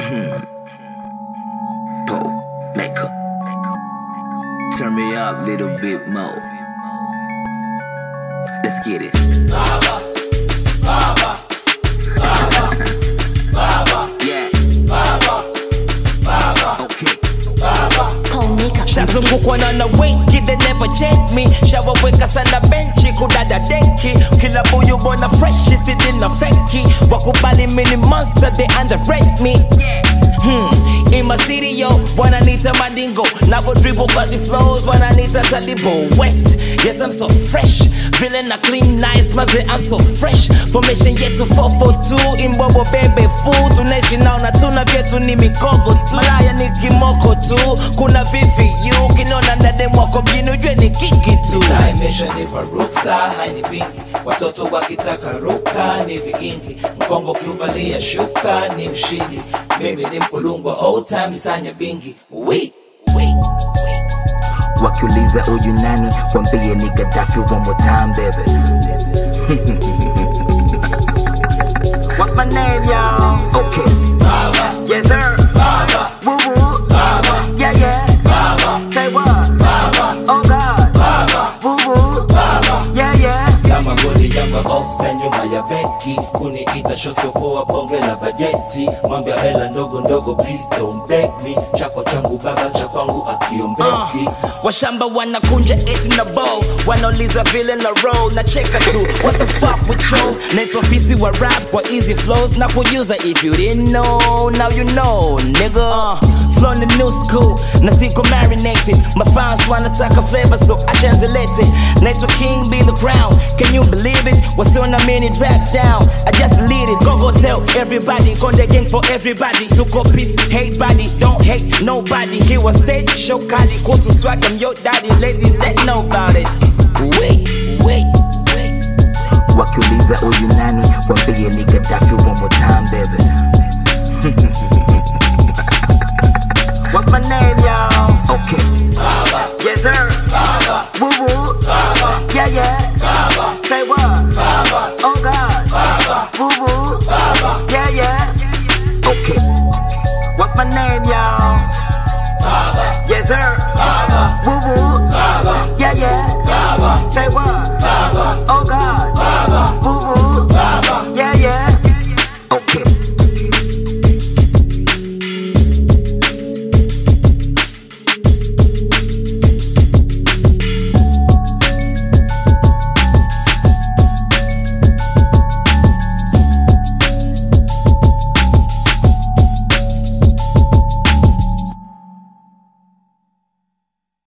Pole maker. Turn me up a little bit more. Let's get it. Baba, Baba, Baba, Baba, Yeah. Baba, Baba, Okay. Baba. Shazungukwa na wengi, they never check me. Shawaweka sana benchi, kudada deki. Kila buyu bona fresh, isidina feki. Wakubali mini monster, they underrate me. In my city, yo, wananita mandingo. Navo dribble cause it flows, wananita talibo West, yes I'm so fresh. Villain a clean nice, maze I'm so fresh. Formation yet to 442, imbobo bebe food. Tunational na tuna vyetu ni mikogo tu. Malaya ni kimoko tu, kuna VVU. Kinona na demo wako mjini ujue ni kiki tu. Mitaa imeshanipa ruksa, haini pingi. Watoto wakitaka ruka ni vigingi. Mkongo kiuvalia shuka ni mshindi. Mimi ni mkulungwa old time isanya bingi. Wait. Wakiuliza uyu nani, wambie ni Gaddafi one more time, baby. What's my name, y'all? Okay. Baba, Yes sir. Baba, Woo woo. Baba, Yeah yeah. Baba, Say what? Baba, Oh God. Baba, Woo woo. Baba. Yeah yeah. Kama goli yamba offside nyuma ya beki. Kuniita shoso poa bonge la bajeti. Mwambia hela ndogo ndogo please don't beg me. Chako changu baba cha kwangu akiombeki. Washamba wanakunja 8 in a bow. Wanauliza vile na roll na cheka tu. What the fuck with you? Neto fisi wa rap kwa easy flows na kuuza. If you didn't know, now you know, nigga. Flow in the new school, na siko marinated. My fans wanataka flavor so I translate it. Neto king be the crown, can you believe it? What's on a mini draft down, I just delete it. Go tell everybody, Konde gang for everybody. Tuko peace, hate body, don't hate nobody. He was stage, show kali, kusu swag, I'm your daddy. Ladies that know about it. Wait. Wakiuliza uyu nani, wambie ni Gaddafi one more